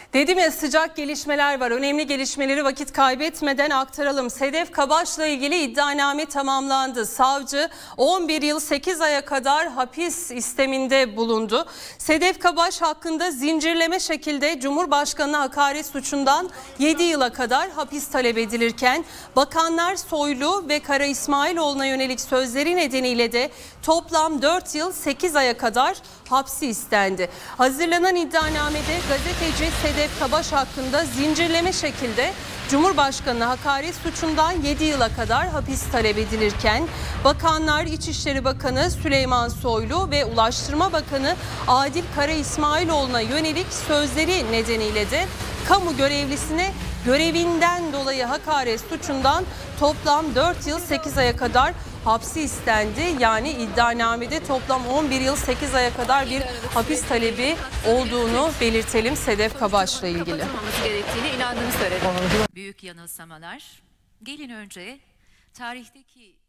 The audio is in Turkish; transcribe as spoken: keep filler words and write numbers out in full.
Dedim ya, sıcak gelişmeler var. Önemli gelişmeleri vakit kaybetmeden aktaralım. Sedef Kabaş'la ilgili iddianame tamamlandı. Savcı on bir yıl sekiz aya kadar hapis isteminde bulundu. Sedef Kabaş hakkında zincirleme şekilde Cumhurbaşkanı'na hakaret suçundan yedi yıla kadar hapis talep edilirken Bakanlar Soylu ve Kara İsmailoğlu'na yönelik sözleri nedeniyle de toplam dört yıl sekiz aya kadar hapsi istendi. Hazırlanan iddianamede gazeteci Sedef Kabaş hakkında zincirleme şekilde Cumhurbaşkanı'na hakaret suçundan yedi yıla kadar hapis talep edilirken Bakanlar İçişleri Bakanı Süleyman Soylu ve Ulaştırma Bakanı Adil Kara İsmailoğlu'na yönelik sözleri nedeniyle de kamu görevlisine görevinden dolayı hakaret suçundan toplam dört yıl sekiz aya kadar hapsi istendi. Yani iddianamede toplam on bir yıl sekiz aya kadar bir hapis talebi olduğunu belirtelim Sedef Kabaş'la ilgili. Kapatılmaması gerektiğine inandığını söyledi. Büyük yanılsamalar. Gelin önce tarihteki